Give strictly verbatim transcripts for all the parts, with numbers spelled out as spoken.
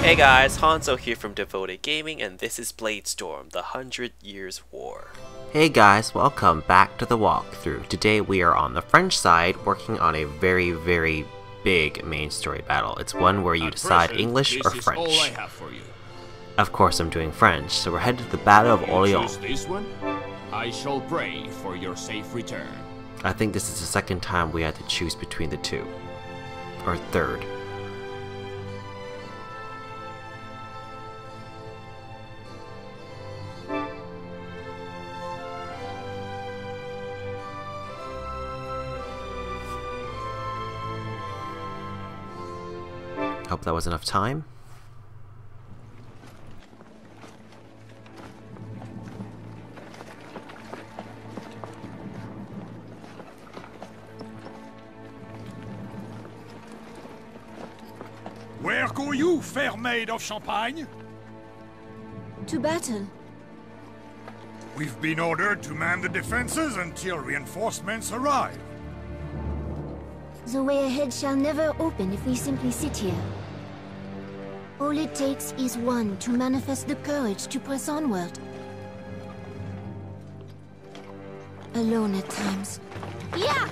Hey guys, Hanzo here from Devoted Gaming, and this is Bladestorm, the Hundred Years' War. Hey guys, welcome back to the walkthrough. Today we are on the French side, working on a very, very big main story battle. It's one where you At decide present, English this or is French. all I have for you. Of course I'm doing French, so we're headed to the Battle of You Orléans. choose this one? I shall pray for your safe return. I think this is the second time we had to choose between the two. Or third. Hope that was enough time. Where go you, fair maid of Champagne? To battle. We've been ordered to man the defenses until reinforcements arrive. The way ahead shall never open if we simply sit here. All it takes is one to manifest the courage to press onward. Alone at times. Yeah!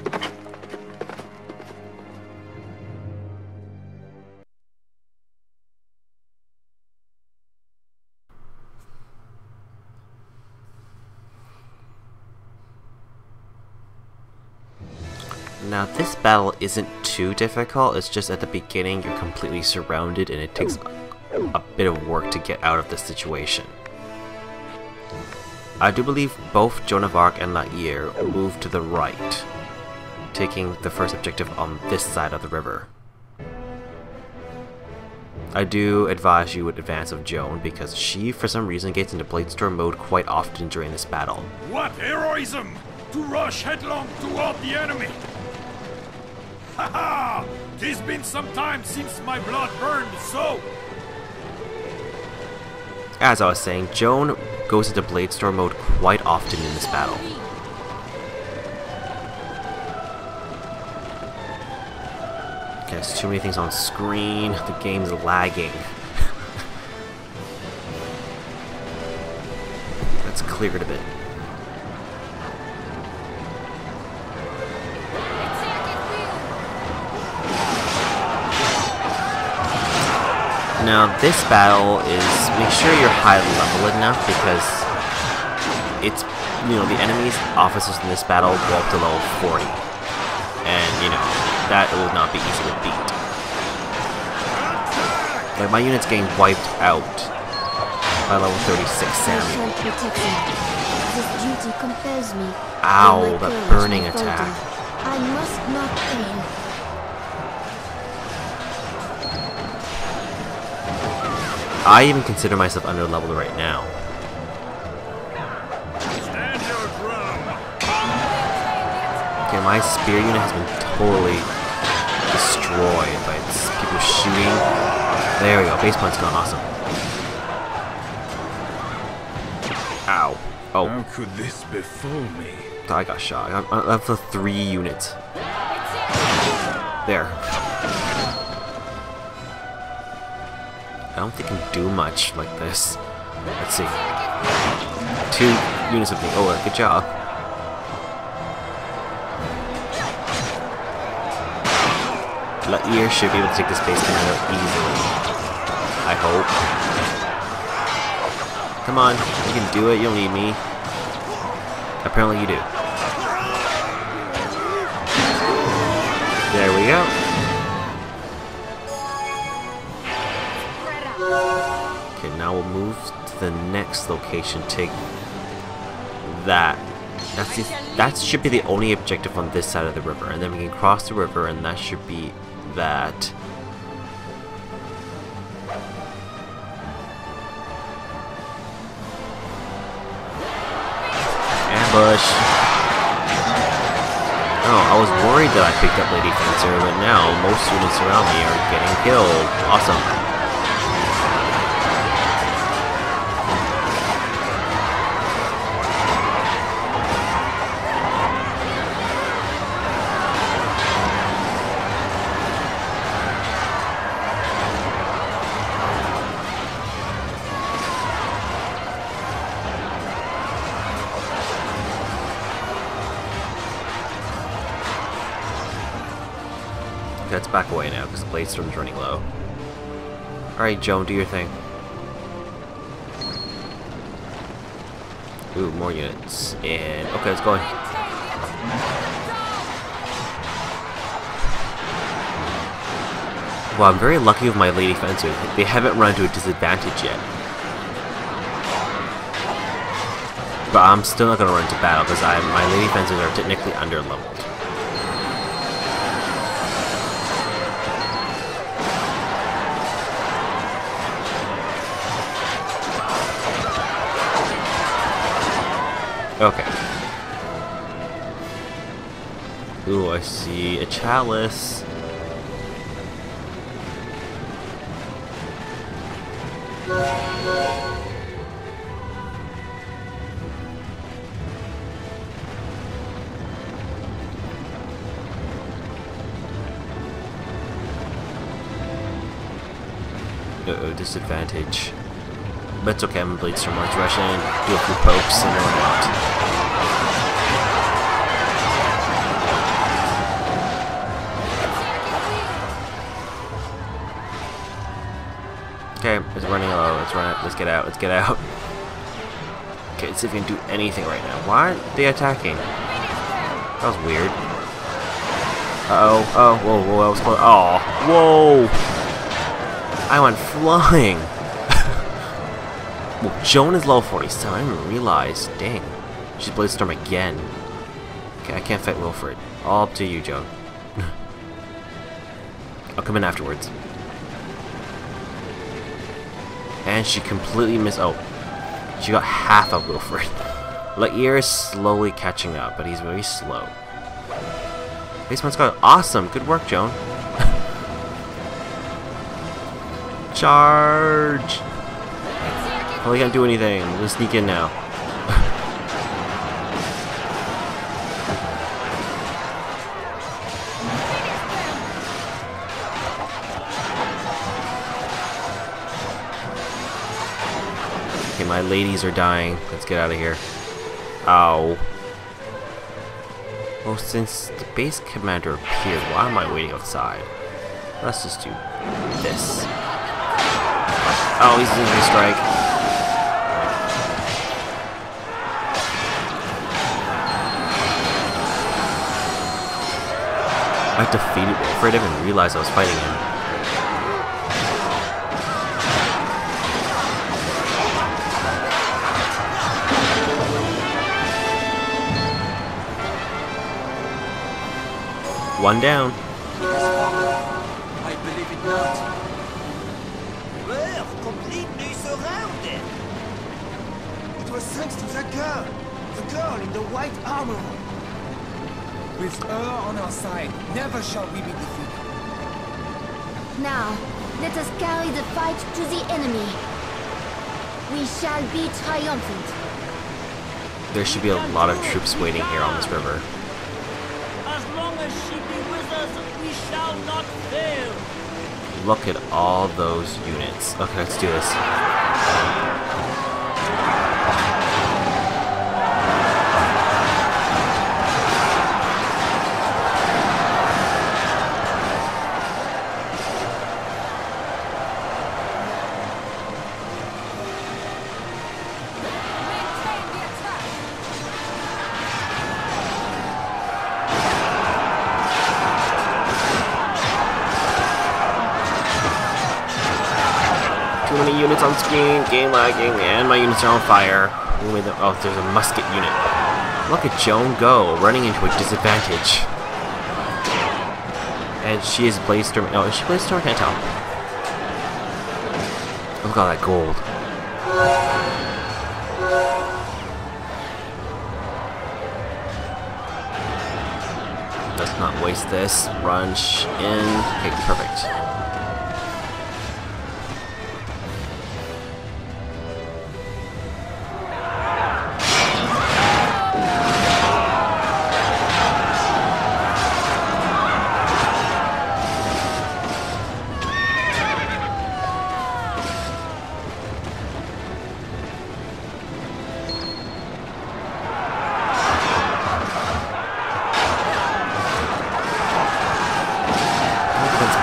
Now this battle isn't too difficult, it's just at the beginning you're completely surrounded and it takes a bit of work to get out of this situation. I do believe both Joan of Arc and La Hire moved to the right, taking the first objective on this side of the river. I do advise you with advance of Joan because she for some reason gets into Bladestorm mode quite often during this battle. What heroism! To rush headlong toward the enemy! Ha ha! 'Tis been some time since my blood burned so! As I was saying, Joan goes into Bladestorm mode quite often in this battle. Okay, there's too many things on screen, the game's lagging. Let's clear it a bit. Now this battle is, make sure you're high level enough because it's, you know, the enemy's officers in this battle go up to level forty. And, you know, that will not be easy to beat. Like, my unit's getting wiped out by level thirty-six Samuel. This duty compels me. Ow, that burning attack. I must not fail. I even consider myself under-leveled right now. Stand your ground! Okay, my spear unit has been totally destroyed by its people shooting. There we go, base point's gone, awesome. Ow. Oh. How could this befall me? I got shot. I I have the three units. There. I don't think I can do much like this. Let's see. Two units of me. Oh, good job. La Hire should be able to take this base commander easily. I hope. Come on, you can do it. You don't need me. Apparently you do. There we go. Okay, now we'll move to the next location. Take that. That's the, that should be the only objective on this side of the river, and then we can cross the river, and that should be that. Ambush. Oh, I was worried that I picked up Lady Fencer, but now most units around me are getting killed. Awesome. Okay, let's back away now because the blade storm's running low. Alright, Joan, do your thing. Ooh, more units. And okay, let's go in. Well, I'm very lucky with my lady fencers. They haven't run into a disadvantage yet. But I'm still not going to run into battle because my lady fencers are technically under leveled. Okay. Ooh, I see a chalice. Uh-oh, disadvantage. But it's okay, I'm gonna Blade Storm March rush in, do a few pokes, and then I'm out. Okay, it's running low, let's run it, let's get out, let's get out. Okay, let's see if we can do anything right now. Why aren't they attacking? That was weird. Uh-oh, oh, whoa, whoa, that was close. Oh, whoa! I went flying! Well, Joan is level forty-seven, I didn't even realize. Dang. She's Blade Storm again. Okay, I can't fight Wilfred. All up to you, Joan. I'll come in afterwards. And she completely missed. Oh. She got half of Wilfred. Lae'ir is slowly catching up, but he's very slow. Basement's got awesome! Good work, Joan. Charge! Oh, we can't do anything. We'll sneak in now. Okay, my ladies are dying. Let's get out of here. Ow. Well, since the base commander appeared, why am I waiting outside? Let's just do this. Oh, he's doing a strike. I defeated Wilfred. I didn't even realize I was fighting him. One down. I believe it not. We're completely surrounded. It was thanks to that girl. The girl in the white armor. With her on our side, never shall we be defeated. Now, let us carry the fight to the enemy. We shall be triumphant. There should be a lot of troops waiting here on this river. As long as she be with us, we shall not fail. Look at all those units. Okay, let's do this. Too many units on screen, game lagging, and my units are on fire. Oh, there's a musket unit. Look at Joan go, running into a disadvantage. And she is Blade Storm. Oh, is she Blade Storm? I can't tell. Look at all that gold. Let's not waste this. Rush in. Okay, perfect.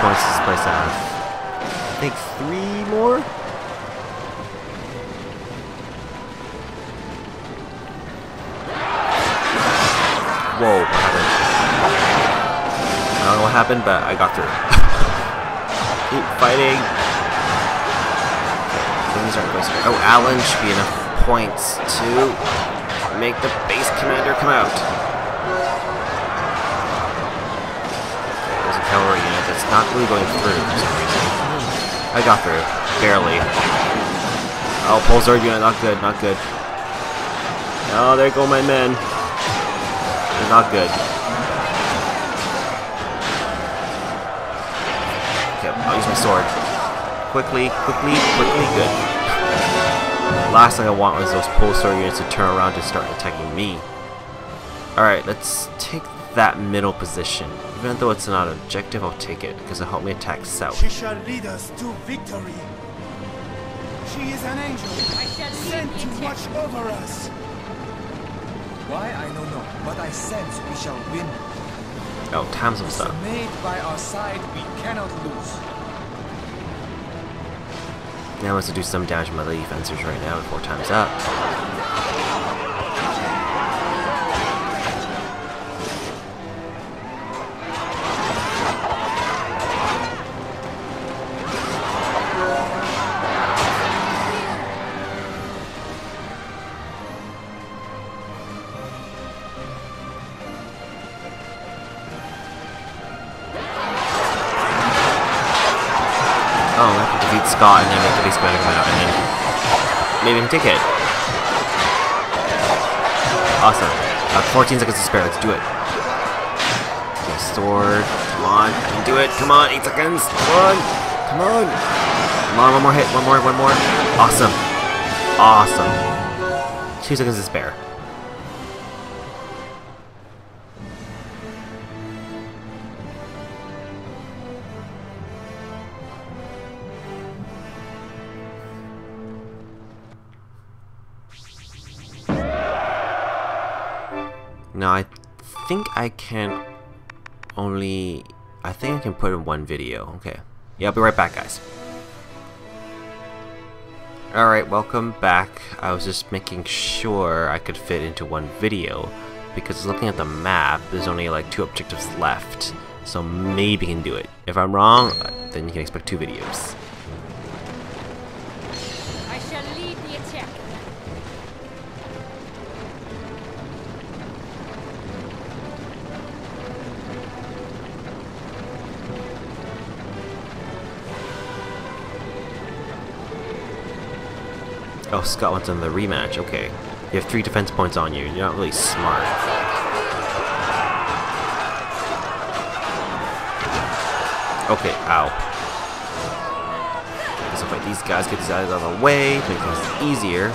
points does this place have? I think three more? Whoa, what happened? I don't know what happened, but I got through. Keep fighting. Okay, things aren't going so. Oh, Alan should be enough points to make the base commander come out. Okay, there's a cavalry unit that's not really going through for some reason. I got through. Barely. Oh, Pole Sword unit, not good, not good. Oh, there go my men. They're not good. Okay, I'll use my sword. Quickly, quickly, quickly, good. Last thing I want was those Pole Sword units to turn around and start attacking me. Alright, let's take that middle position. Even though it's not an objective, I'll take it, because it'll help me attack south. She shall lead us to victory. She is an angel, sent to watch over us. Why, I don't know, but I sense we shall win. Oh, time's some stuff. Made by our side, we cannot lose. Now I want to do some damage to my lady fencers right now before time's up. Oh, I have to defeat Scott and then make the base commander come out and then maybe even take it. Awesome. Got fourteen seconds to spare, let's do it. Okay, sword. Come on, I can do it. Come on, eight seconds. Come on. Come on. Come on, one more hit, one more, one more. Awesome. Awesome. Two seconds to spare. Now I think I can only, I think I can put in one video. Okay. Yeah, I'll be right back, guys. Alright, welcome back. I was just making sure I could fit into one video because looking at the map, there's only like two objectives left. So maybe I can do it. If I'm wrong, then you can expect two videos. I shall lead the attack. Oh, Scott wants on the rematch. Okay. You have three defense points on you. You're not really smart. Okay, ow. Guess I'll fight these guys, get these guys out of the way, make things easier.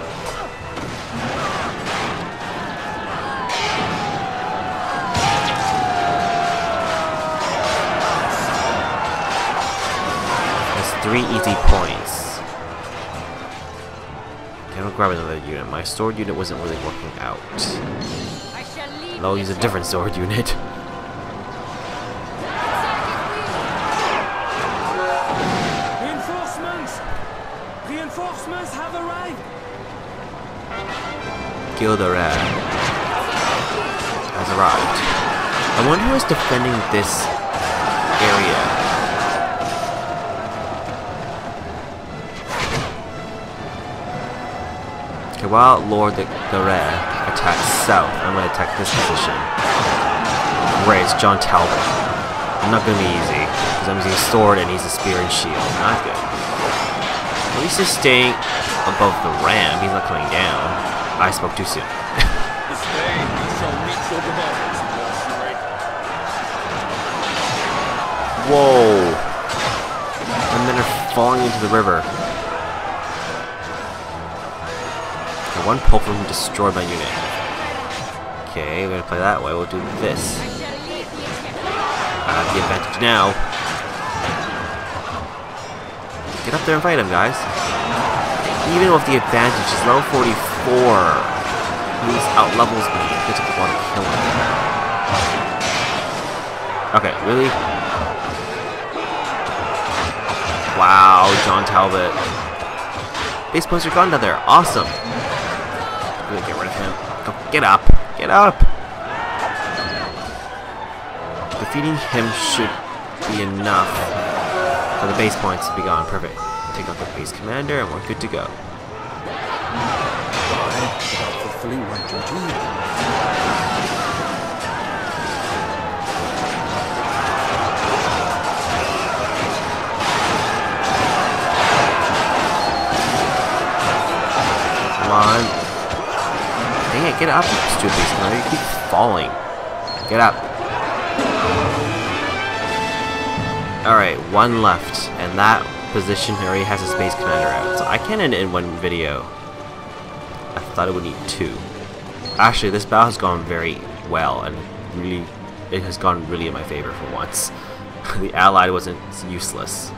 That's three easy points. I'll grab another unit. My sword unit wasn't really working out. I shall lead I'll the use a attack. different sword unit. Reinforcements! Reinforcements have arrived! Gilderad has arrived. I wonder who is defending this area. Okay, while Lord the, the Rare attacks south, I'm going to attack this position. Great, it's John Talbot. I'm not going to be easy, because I'm using a sword and he's a spear and shield. Not good. At least he's staying above the ram, he's not coming down. I spoke too soon. This day we shall meet your demands, Bolshevik. Whoa! And then they're falling into the river. Okay, one pulp from destroyed my unit. Okay, we're gonna play that way. We'll do this. I shall lead the attack. I have the advantage now. Get up there and fight him, guys. Even with the advantage, he's level forty-four. He's out levels me. It's gonna take a while to kill him. Okay, really? Wow, John Talbot. Base points are gone down there. Awesome. I'm gonna get rid of him. Go, get up. Get up. Defeating him should be enough for the base points to be gone. Perfect. Take out the base commander and we're good to go. Without fulfilling my duty. Come on. Dang it, get up, you stupid base commander. You keep falling. Get up. Alright, one left. And that position already has his base commander out. So I can end it in one video. I thought it would need two. Actually, this battle has gone very well, and really, it has gone really in my favor for once. The Allied wasn't useless.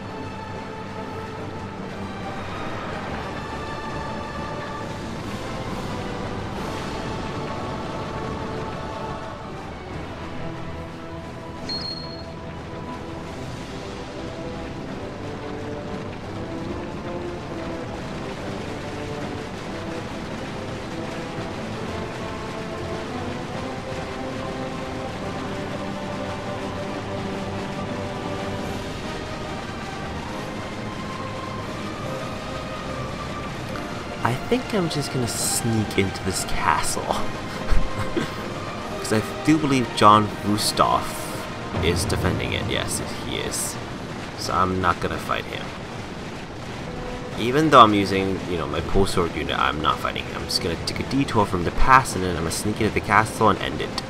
I think I'm just gonna sneak into this castle. Because I do believe John Rustov is defending it. Yes, he is. So I'm not gonna fight him. Even though I'm using, you know, my pole sword unit, I'm not fighting him. I'm just gonna take a detour from the pass and then I'm gonna sneak into the castle and end it.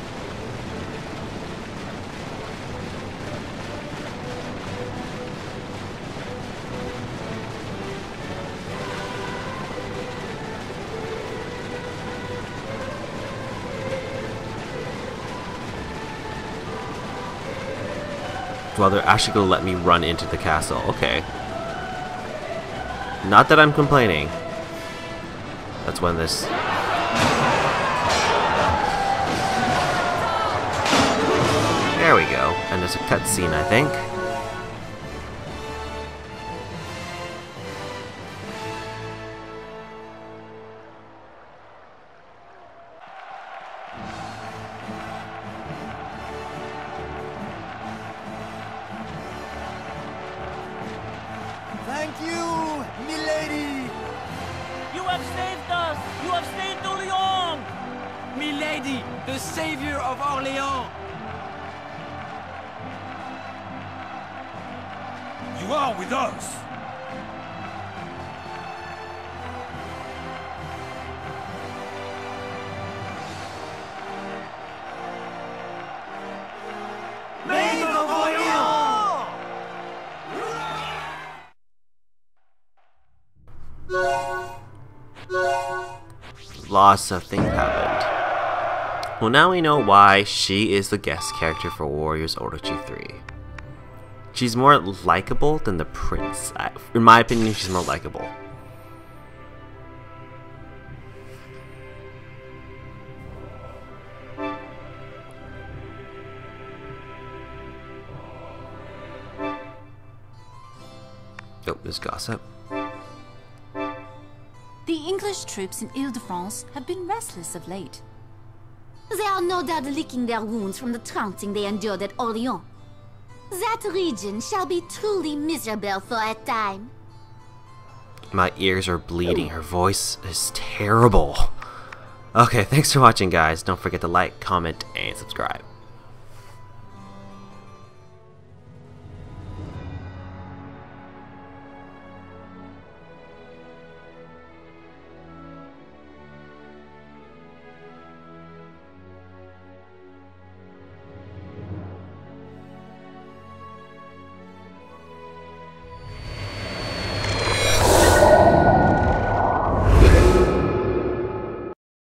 Well, they're actually going to let me run into the castle. Okay. Not that I'm complaining. Let's win this. There we go. And there's a cutscene, I think. Thank you, milady! You have saved us! You have saved Orléans! Milady, the savior of Orléans! You are with us! Maid of Orléans! Lots of things happened. Well, now we know why she is the guest character for Warriors Orochi three. She's more likable than the prince. I, in my opinion, she's more likable. Oh, there's gossip. The English troops in Ile-de-France have been restless of late. They are no doubt licking their wounds from the trouncing they endured at Orléans. That region shall be truly miserable for a time. My ears are bleeding. Her voice is terrible. Okay, thanks for watching, guys. Don't forget to like, comment, and subscribe.